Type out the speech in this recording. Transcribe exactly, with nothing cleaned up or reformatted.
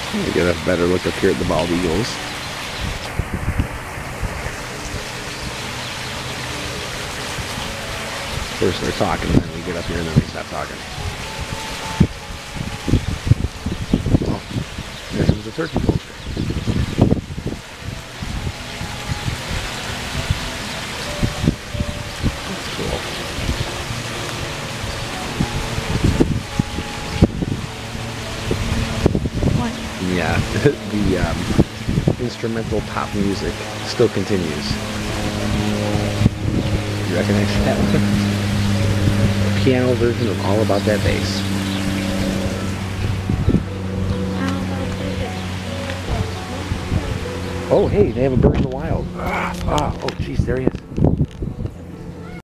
We get a better look up here at the bald eagles. First they're talking, and then we get up here and then they stop talking. Oh, there comes the turkey vulture. That's cool. What? Yeah, the um, instrumental pop music still continues. You recognize that one? Piano version of All About That Bass. Oh, hey, they have a bird in the wild. Ah, ah, oh, geez, there he is.